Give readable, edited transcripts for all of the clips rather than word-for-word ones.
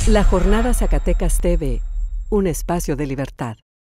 La Jornada Zacatecas TV, un espacio de libertad.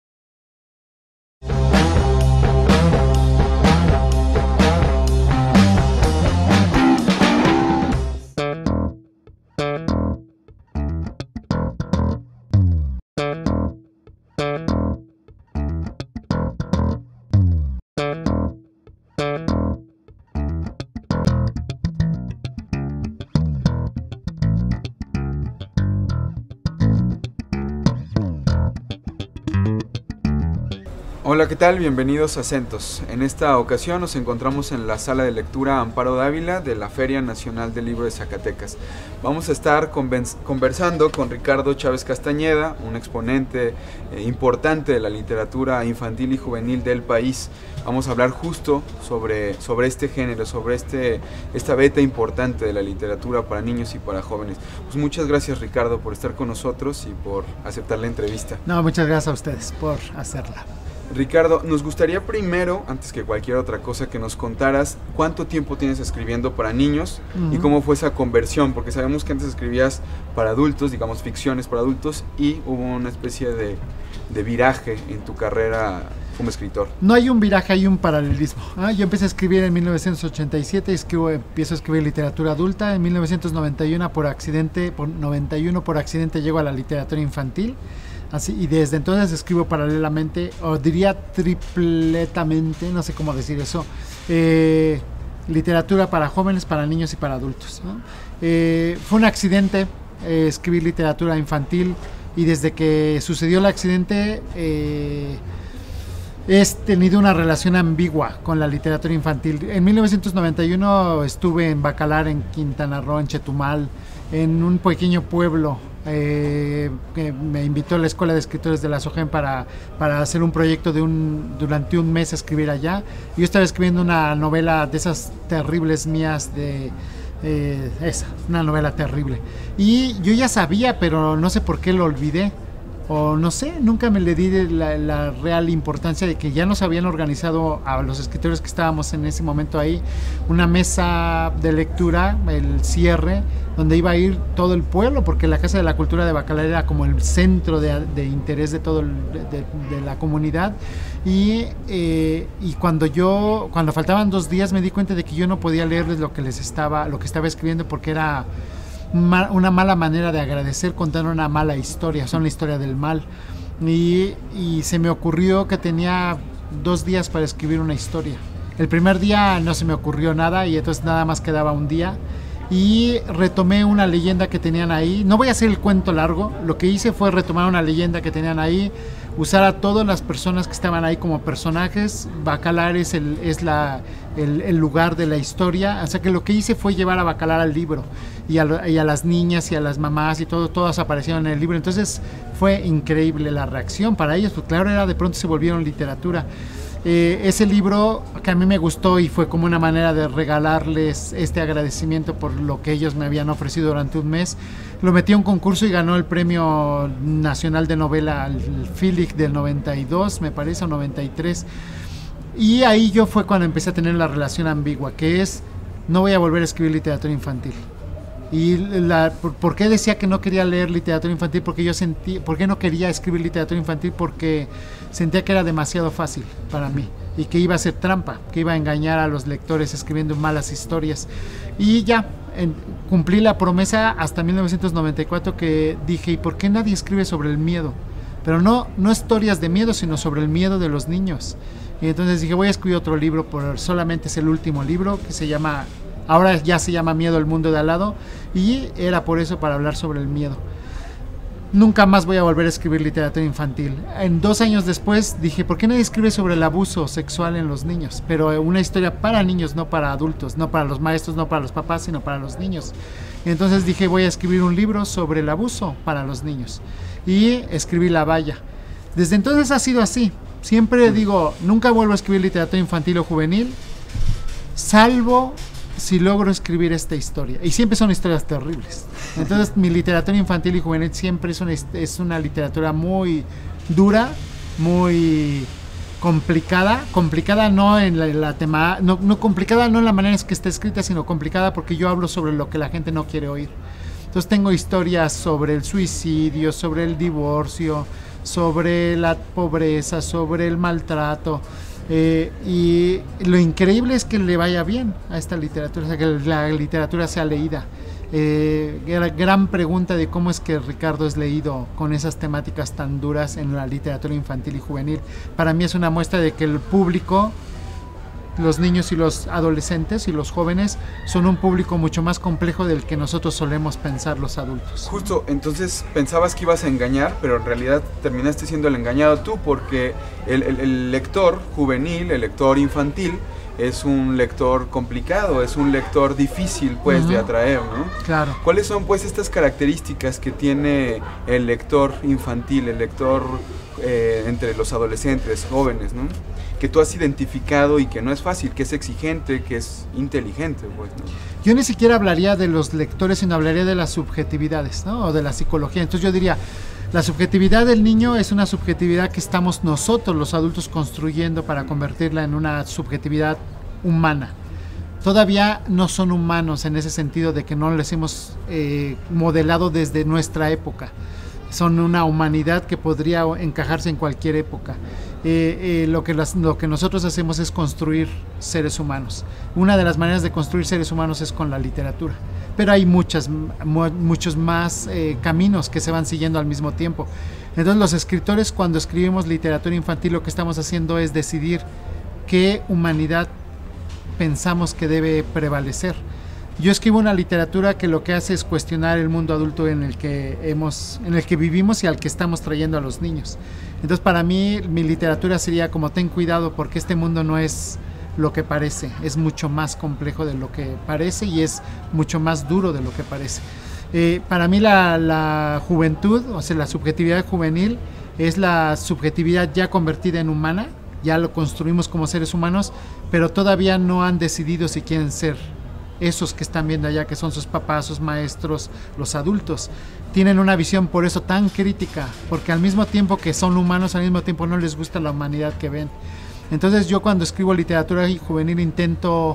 Hola, ¿qué tal? Bienvenidos a Acentos. En esta ocasión nos encontramos en la sala de lectura Amparo Dávila de la Feria Nacional del Libro de Zacatecas. Vamos a estar conversando con Ricardo Chávez Castañeda, un exponente importante de la literatura infantil y juvenil del país. Vamos a hablar justo sobre este género, sobre esta beta importante de la literatura para niños y para jóvenes. Pues muchas gracias, Ricardo, por estar con nosotros y por aceptar la entrevista. No, muchas gracias a ustedes por hacerla. Ricardo, nos gustaría primero, antes que cualquier otra cosa, que nos contaras cuánto tiempo tienes escribiendo para niños y cómo fue esa conversión, porque sabemos que antes escribías para adultos, digamos ficciones para adultos, y hubo una especie de viraje en tu carrera como escritor. No hay un viraje, hay un paralelismo. Yo empecé a escribir en 1987, empiezo a escribir literatura adulta. En 1991 por accidente llego a la literatura infantil. Así, y desde entonces escribo paralelamente, o diría tripletamente, no sé cómo decir eso, literatura para jóvenes, para niños y para adultos, ¿no? Fue un accidente escribir literatura infantil, y desde que sucedió el accidente he tenido una relación ambigua con la literatura infantil. En 1991 estuve en Bacalar, en Quintana Roo, en Chetumal, en un pequeño pueblo que me invitó a la Escuela de Escritores de la SOGEM para hacer un proyecto durante un mes, escribir allá. Yo estaba escribiendo una novela de esas terribles mías, una novela terrible, y yo ya sabía, pero no sé por qué lo olvidé, o no sé, nunca me le di la real importancia de que ya nos habían organizado a los escritores que estábamos en ese momento ahí una mesa de lectura, el cierre, donde iba a ir todo el pueblo, porque la Casa de la Cultura de Bacalar era como el centro de interés de todo de la comunidad, y cuando faltaban 2 días me di cuenta de que yo no podía leerles lo que estaba escribiendo, porque era una mala manera de agradecer, contar una mala historia, son la historia del mal, y se me ocurrió que tenía 2 días para escribir una historia. El primer día no se me ocurrió nada, y entonces nada más quedaba un día, y retomé una leyenda que tenían ahí. No voy a hacer el cuento largo, lo que hice fue retomar una leyenda que tenían ahí, usar a todas las personas que estaban ahí como personajes. Bacalar es el lugar de la historia, o sea que lo que hice fue llevar a Bacalar al libro, y a las niñas y a las mamás y todas aparecieron en el libro. Entonces fue increíble la reacción para ellos, porque claro, de pronto se volvieron literatura. Ese libro que a mí me gustó, y fue como una manera de regalarles este agradecimiento por lo que ellos me habían ofrecido durante un mes. Lo metí a un concurso y ganó el Premio Nacional de Novela, el FILIC del 92, me parece, o 93. Y ahí fue cuando empecé a tener la relación ambigua, que es: no voy a volver a escribir literatura infantil. Y ¿por qué decía que no quería leer literatura infantil? ¿Por qué no quería escribir literatura infantil? Porque sentía que era demasiado fácil para mí, y que iba a ser trampa, que iba a engañar a los lectores escribiendo malas historias. Y ya, cumplí la promesa hasta 1994, que dije: ¿y por qué nadie escribe sobre el miedo? Pero no historias de miedo, sino sobre el miedo de los niños. Y entonces dije: voy a escribir otro libro, solamente es el último libro, que se llama... Ahora ya se llama Miedo al mundo de al lado, y era por eso, para hablar sobre el miedo. Nunca más voy a volver a escribir literatura infantil. 2 años después dije: ¿por qué nadie escribe sobre el abuso sexual en los niños? Pero una historia para niños, no para adultos, no para los maestros, no para los papás, sino para los niños. Entonces dije: voy a escribir un libro sobre el abuso para los niños, y escribí La Valla. Desde entonces ha sido así. Siempre digo: nunca vuelvo a escribir literatura infantil o juvenil, salvo si logro escribir esta historia. Y siempre son historias terribles. Entonces mi literatura infantil y juvenil siempre es una literatura muy dura, muy complicada no en complicada no en la manera en que está escrita, sino complicada porque yo hablo sobre lo que la gente no quiere oír. Entonces tengo historias sobre el suicidio, sobre el divorcio, sobre la pobreza, sobre el maltrato. Y lo increíble es que le vaya bien a esta literatura, o sea, que la literatura sea leída. Gran pregunta de cómo es que Ricardo es leído con esas temáticas tan duras en la literatura infantil y juvenil. Para mí es una muestra de que el público, los niños y los adolescentes y los jóvenes, son un público mucho más complejo del que nosotros solemos pensar los adultos. Justo, entonces pensabas que ibas a engañar, pero en realidad terminaste siendo el engañado tú, porque el lector juvenil, el lector infantil, es un lector complicado, es un lector difícil, pues, de atraer, ¿no? Claro. ¿Cuáles son, pues, estas características que tiene el lector infantil, el lector entre los adolescentes, jóvenes, ¿no? Que tú has identificado y que no es fácil, que es exigente, que es inteligente, pues, ¿no? Yo ni siquiera hablaría de los lectores, sino hablaría de las subjetividades, ¿no? O de la psicología. Entonces yo diría, la subjetividad del niño es una subjetividad que estamos nosotros, los adultos, construyendo para convertirla en una subjetividad humana. Todavía no son humanos en ese sentido de que no les hemos modelado desde nuestra época. Son una humanidad que podría encajarse en cualquier época. Lo que nosotros hacemos es construir seres humanos. Una de las maneras de construir seres humanos es con la literatura. Pero hay muchos más caminos que se van siguiendo al mismo tiempo. Entonces los escritores, cuando escribimos literatura infantil, lo que estamos haciendo es decidir qué humanidad pensamos que debe prevalecer. Yo escribo una literatura que lo que hace es cuestionar el mundo adulto en el que vivimos y al que estamos trayendo a los niños. Entonces para mí mi literatura sería como: ten cuidado, porque este mundo no es lo que parece, es mucho más complejo de lo que parece y es mucho más duro de lo que parece. Para mí la juventud, o sea, la subjetividad juvenil es la subjetividad ya convertida en humana, ya lo construimos como seres humanos, pero todavía no han decidido si quieren ser esos que están viendo allá, que son sus papás, sus maestros, los adultos. Tienen una visión por eso tan crítica, porque al mismo tiempo que son humanos, al mismo tiempo no les gusta la humanidad que ven. Entonces yo, cuando escribo literatura juvenil, intento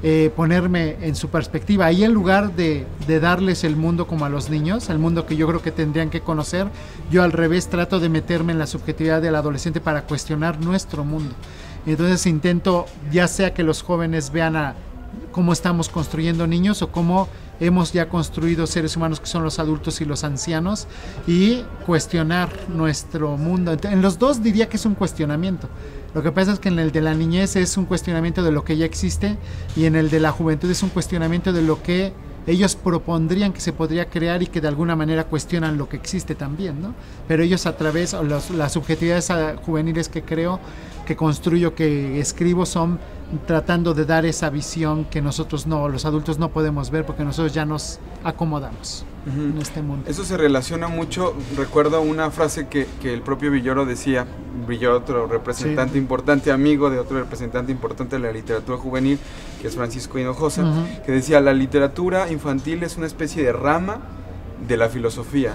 ponerme en su perspectiva. Y en lugar de darles el mundo como a los niños, el mundo que yo creo que tendrían que conocer, yo al revés trato de meterme en la subjetividad del adolescente para cuestionar nuestro mundo. Entonces intento, ya sea que los jóvenes vean cómo estamos construyendo niños o cómo hemos ya construido seres humanos que son los adultos y los ancianos, y cuestionar nuestro mundo. En los dos diría que es un cuestionamiento. Lo que pasa es que en el de la niñez es un cuestionamiento de lo que ya existe, y en el de la juventud es un cuestionamiento de lo que ellos propondrían que se podría crear y que de alguna manera cuestionan lo que existe también, ¿no? Pero ellos, a través, o las subjetividades juveniles que creo, que construyo, que escribo, son tratando de dar esa visión que nosotros no, los adultos no podemos ver, porque nosotros ya nos acomodamos en este mundo. Eso se relaciona mucho. Recuerdo una frase que el propio Villoro decía. Villoro, otro representante importante, amigo de otro representante importante de la literatura juvenil, que es Francisco Hinojosa, que decía: la literatura infantil es una especie de rama de la filosofía,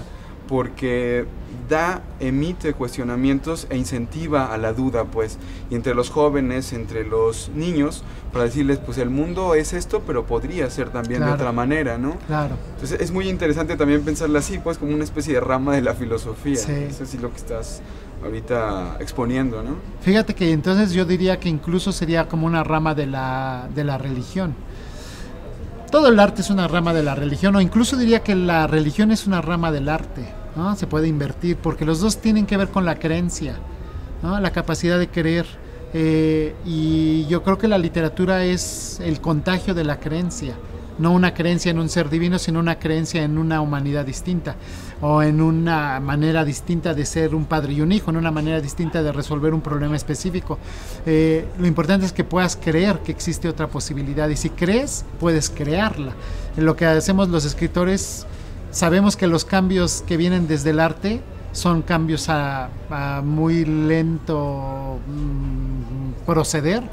porque emite cuestionamientos e incentiva a la duda, pues, y entre los jóvenes, entre los niños, para decirles, pues el mundo es esto, pero podría ser también de otra manera, ¿no? Claro. Entonces es muy interesante también pensarla así, pues, como una especie de rama de la filosofía. Sí. Eso es lo que estás ahorita exponiendo, ¿no? Fíjate que entonces yo diría que incluso sería como una rama de la religión. Todo el arte es una rama de la religión, o incluso diría que la religión es una rama del arte, ¿no? Se puede invertir, porque los dos tienen que ver con la creencia, ¿no? La capacidad de creer. Y yo creo que la literatura es el contagio de la creencia. No una creencia en un ser divino, sino una creencia en una humanidad distinta, o en una manera distinta de ser un padre y un hijo, en una manera distinta de resolver un problema específico. Lo importante es que puedas creer que existe otra posibilidad, y si crees, puedes crearla. En lo que hacemos los escritores, sabemos que los cambios que vienen desde el arte son cambios a muy lento proceder,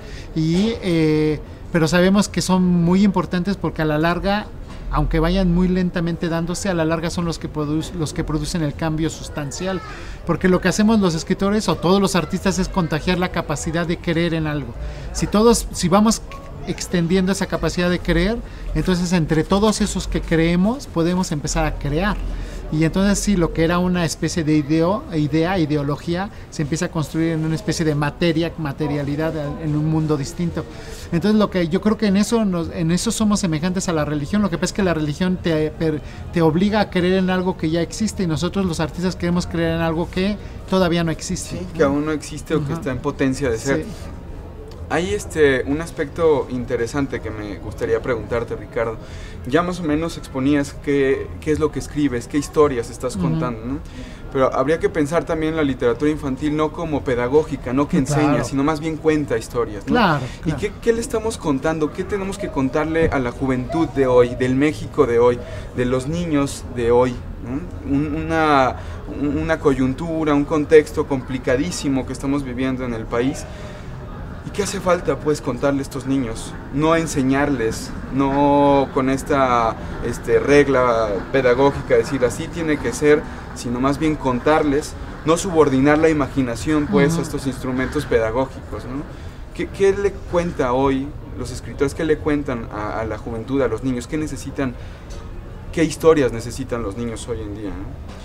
pero sabemos que son muy importantes, porque a la larga, aunque vayan muy lentamente dándose, a la larga son los que producen el cambio sustancial, porque lo que hacemos los escritores o todos los artistas es contagiar la capacidad de creer en algo. Si vamos extendiendo esa capacidad de creer, entonces entre todos esos que creemos podemos empezar a crear. Y entonces sí, lo que era una especie de ideología, se empieza a construir en una especie de materialidad en un mundo distinto. Entonces lo que yo creo que en eso somos semejantes a la religión. Lo que pasa es que la religión te obliga a creer en algo que ya existe, y nosotros los artistas queremos creer en algo que todavía no existe. Sí, que aún no existe o que está en potencia de ser. Sí. Hay un aspecto interesante que me gustaría preguntarte, Ricardo. Ya más o menos exponías qué es lo que escribes, qué historias estás contando, ¿no? Pero habría que pensar también la literatura infantil no como pedagógica, no que enseña, sino más bien cuenta historias, ¿no? Claro. ¿Y qué le estamos contando? ¿Qué tenemos que contarle a la juventud de hoy, del México de hoy, de los niños de hoy, ¿no? Una coyuntura, un contexto complicadísimo que estamos viviendo en el país. ¿Y qué hace falta, pues, contarle a estos niños? No enseñarles, no con esta regla pedagógica, decir así tiene que ser, sino más bien contarles, no subordinar la imaginación, pues, a estos instrumentos pedagógicos, ¿no? ¿Qué le cuenta hoy los escritores? ¿Qué le cuentan a la juventud, a los niños? ¿Qué necesitan? ¿Qué historias necesitan los niños hoy en día,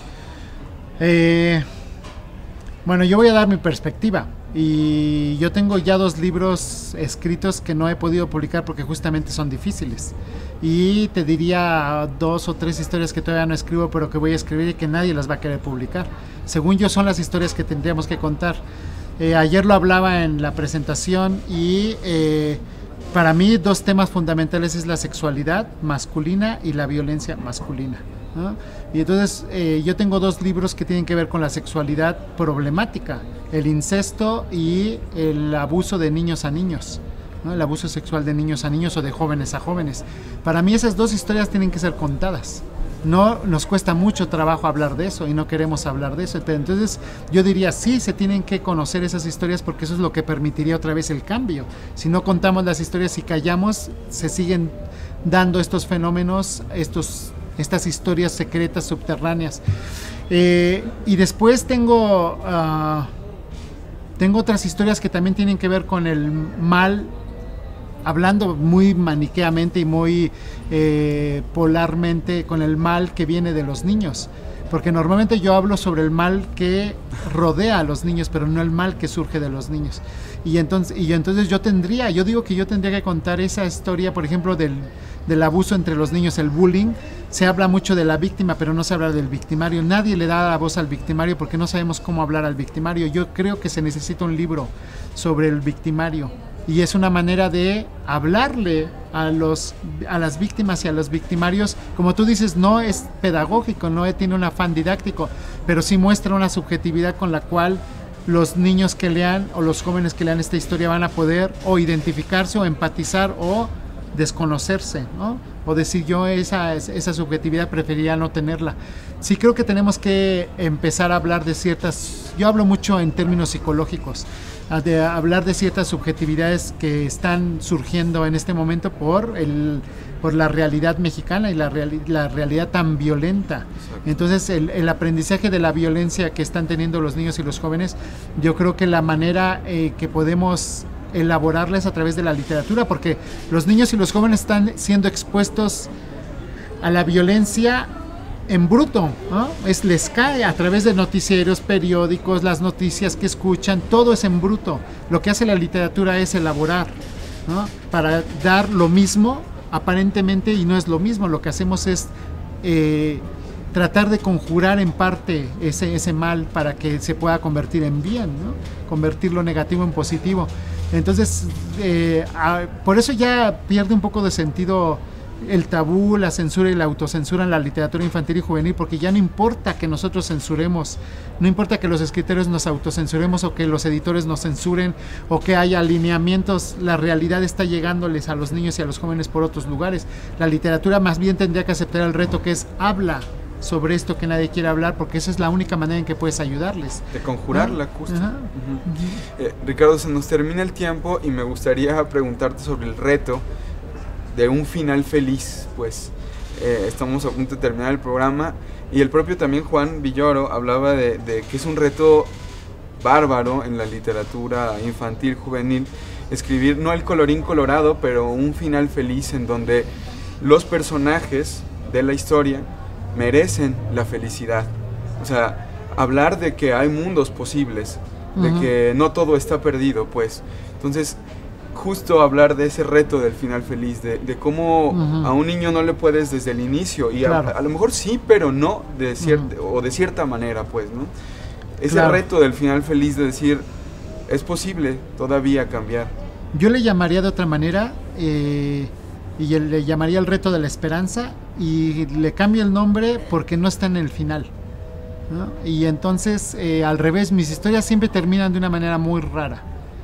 ¿no? Bueno, yo voy a dar mi perspectiva. Y yo tengo ya 2 libros escritos que no he podido publicar porque justamente son difíciles. Y te diría 2 o 3 historias que todavía no escribo, pero que voy a escribir y que nadie las va a querer publicar. Según yo, son las historias que tendríamos que contar. Ayer lo hablaba en la presentación y para mí 2 temas fundamentales es la sexualidad masculina y la violencia masculina, ¿no? Y entonces yo tengo 2 libros que tienen que ver con la sexualidad problemática, el incesto y el abuso de niños a niños, ¿no? El abuso sexual de niños a niños o de jóvenes a jóvenes. Para mí esas 2 historias tienen que ser contadas. No nos cuesta mucho trabajo hablar de eso y no queremos hablar de eso, pero entonces yo diría sí, se tienen que conocer esas historias porque eso es lo que permitiría otra vez el cambio. Si no contamos las historias y callamos, se siguen dando estos fenómenos, estas historias secretas subterráneas. Y después tengo otras historias que también tienen que ver con el mal, hablando muy maniqueamente y muy polarmente, con el mal que viene de los niños, porque normalmente yo hablo sobre el mal que rodea a los niños, pero no el mal que surge de los niños. Y entonces yo digo que yo tendría que contar esa historia, por ejemplo, del abuso entre los niños, el bullying. Se habla mucho de la víctima, pero no se habla del victimario. Nadie le da la voz al victimario porque no sabemos cómo hablar al victimario. Yo creo que se necesita un libro sobre el victimario. Y es una manera de hablarle a las víctimas y a los victimarios. Como tú dices, no es pedagógico, no tiene un afán didáctico, pero sí muestra una subjetividad con la cual los niños que lean o los jóvenes que lean esta historia van a poder o identificarse o empatizar o desconocerse, ¿no? O decir yo esa subjetividad preferiría no tenerla. Sí creo que tenemos que empezar a hablar de yo hablo mucho en términos psicológicos, de hablar de ciertas subjetividades que están surgiendo en este momento por la realidad mexicana y la realidad tan violenta. Entonces el aprendizaje de la violencia que están teniendo los niños y los jóvenes, yo creo que la manera que podemos elaborarles a través de la literatura, porque los niños y los jóvenes están siendo expuestos a la violencia en bruto, ¿no? Les cae a través de noticieros, periódicos, las noticias que escuchan, todo es en bruto. Lo que hace la literatura es elaborar, ¿no? Para dar lo mismo aparentemente, y no es lo mismo. Lo que hacemos es tratar de conjurar en parte ese mal para que se pueda convertir en bien, ¿no? Convertir lo negativo en positivo. Entonces, por eso ya pierde un poco de sentido el tabú, la censura y la autocensura en la literatura infantil y juvenil, porque ya no importa que nosotros censuremos, no importa que los escritores nos autocensuremos o que los editores nos censuren o que haya alineamientos, la realidad está llegándoles a los niños y a los jóvenes por otros lugares. La literatura más bien tendría que aceptar el reto que es habla sobre esto que nadie quiere hablar, porque esa es la única manera en que puedes ayudarles. De conjurar la acústica. Ricardo, se nos termina el tiempo y me gustaría preguntarte sobre el reto de un final feliz, pues. Estamos a punto de terminar el programa y el propio también Juan Villoro hablaba de que es un reto bárbaro en la literatura infantil, juvenil, escribir, no el colorín colorado, pero un final feliz en donde los personajes de la historia merecen la felicidad. O sea, hablar de que hay mundos posibles, de que no todo está perdido, pues. Entonces, justo hablar de ese reto del final feliz, de cómo a un niño no le puedes desde el inicio, y a lo mejor sí, pero no de cierta manera, pues, ¿no? Ese reto del final feliz de decir, es posible todavía cambiar. Yo le llamaría de otra manera, y le llamaría el reto de la esperanza, y le cambio el nombre porque no está en el final, ¿no? Y entonces, al revés, mis historias siempre terminan de una manera muy rara.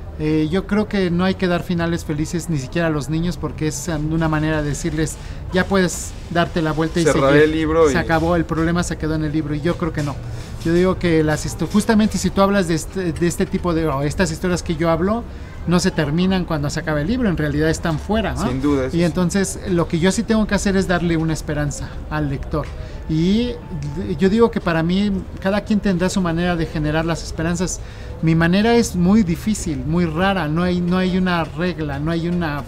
Yo creo que no hay que dar finales felices ni siquiera a los niños, porque es una manera de decirles, ya puedes darte la vuelta y cerrar el libro, se acabó, el problema se quedó en el libro. Y yo creo que no. Yo digo que justamente si tú hablas de este tipo de, o estas historias que yo hablo, no se terminan cuando se acaba el libro, en realidad están fuera, ¿no? Sin duda. Y entonces lo que yo sí tengo que hacer es darle una esperanza al lector. Y yo digo que para mí cada quien tendrá su manera de generar las esperanzas. Mi manera es muy difícil, muy rara, no hay una regla, no hay una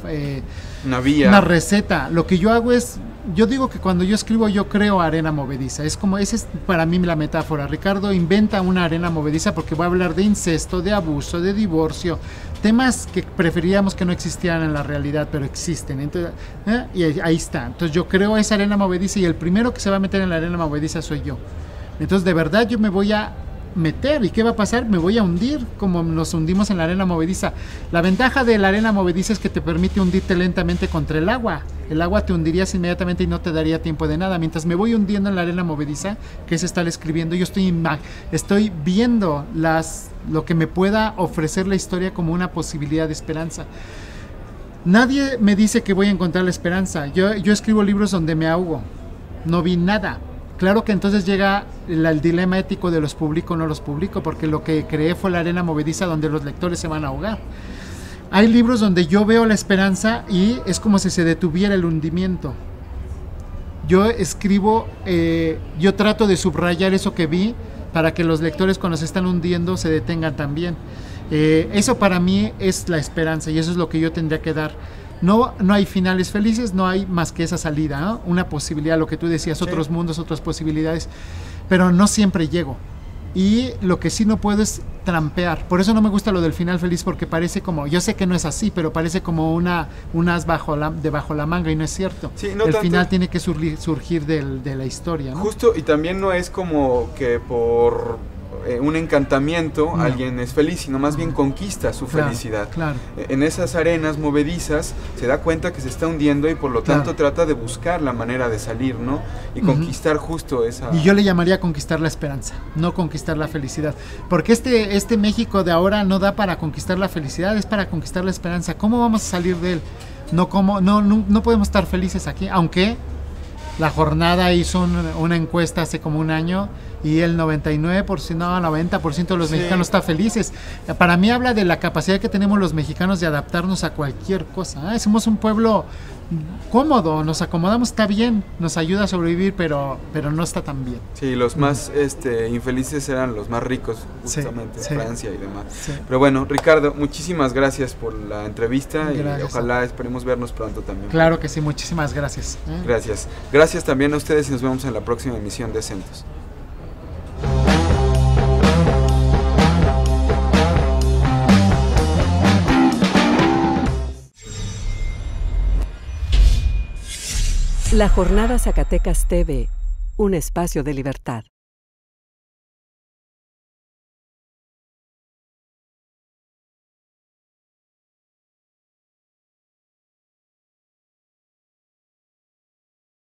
vía, una receta. Lo que yo hago es, yo digo que cuando yo escribo yo creo arena movediza. Es como, esa es para mí la metáfora. Ricardo inventa una arena movediza porque va a hablar de incesto, de abuso, de divorcio, temas que preferiríamos que no existieran en la realidad, pero existen. Entonces, y ahí está. Entonces yo creo esa arena movediza, y el primero que se va a meter en la arena movediza soy yo. Entonces de verdad yo me voy a meter, ¿y qué va a pasar? Me voy a hundir como nos hundimos en la arena movediza. La ventaja de la arena movediza es que te permite hundirte lentamente contra el agua. El agua te hundirías inmediatamente y no te daría tiempo de nada. Mientras me voy hundiendo en la arena movediza, que es estar escribiendo, yo estoy viendo lo que me pueda ofrecer la historia como una posibilidad de esperanza. Nadie me dice que voy a encontrar la esperanza. Yo escribo libros donde me ahogo, no vi nada. Claro que entonces llega el dilema ético de los publico o no los publico, porque lo que creé fue la arena movediza donde los lectores se van a ahogar. Hay libros donde yo veo la esperanza y es como si se detuviera el hundimiento. Yo escribo, yo trato de subrayar eso que vi para que los lectores cuando se están hundiendo se detengan también. Eso para mí es la esperanza, y eso es lo que yo tendría que dar. No hay finales felices, no hay más que esa salida, ¿no? Una posibilidad, lo que tú decías, otros mundos, otras posibilidades, pero no siempre llego. Y lo que sí no puedo es trampear. Por eso no me gusta lo del final feliz, porque parece como, yo sé que no es así, pero parece como un as debajo la manga, y no es cierto. Sí, no el tanto, final tiene que surgir de la historia, ¿no? Justo, y también no es como que por un encantamiento alguien es feliz, sino más bien conquista su felicidad. Claro. En esas arenas movedizas se da cuenta que se está hundiendo y por lo tanto trata de buscar la manera de salir, ¿no? Y conquistar justo esa... Y yo le llamaría conquistar la esperanza, no conquistar la felicidad. Porque este México de ahora no da para conquistar la felicidad, es para conquistar la esperanza. ¿Cómo vamos a salir de él? No podemos estar felices aquí, aunque La Jornada hizo una encuesta hace como un año y el 90% de los mexicanos está felices. Para mí habla de la capacidad que tenemos los mexicanos de adaptarnos a cualquier cosa. Somos un pueblo cómodo, nos acomodamos, está bien, nos ayuda a sobrevivir, pero no está tan bien. Sí, los más infelices eran los más ricos, justamente, en Francia y demás. Sí. Pero bueno, Ricardo, muchísimas gracias por la entrevista y ojalá esperemos vernos pronto también. Claro que sí, muchísimas gracias. Gracias. Gracias también a ustedes y nos vemos en la próxima emisión de Acentos. La Jornada Zacatecas TV, un espacio de libertad.